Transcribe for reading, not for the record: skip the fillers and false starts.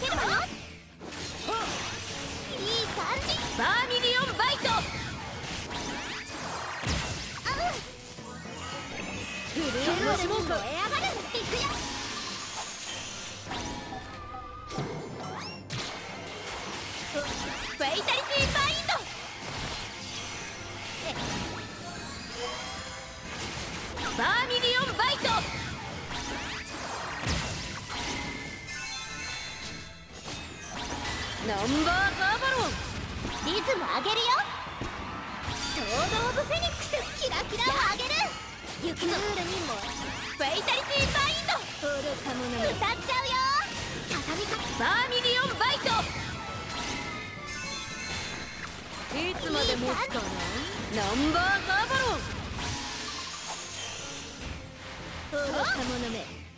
るわよ。いい感じ。バーミリオンバイト。フルーツモーク。燃え上がる。いくよ。フェイタリティバインド。バーミリオンバイト。ナンバーガーバロン。リズム上げるよ。ソード・オブ・フェニックス。キラキラを上げる。行くぞ。ルールにもフェイタリティバインド。愚か者歌っちゃうよ。畳みかバーミリオンバイト。いつまで持つかな。ナンバーガーバロン。愚か者め。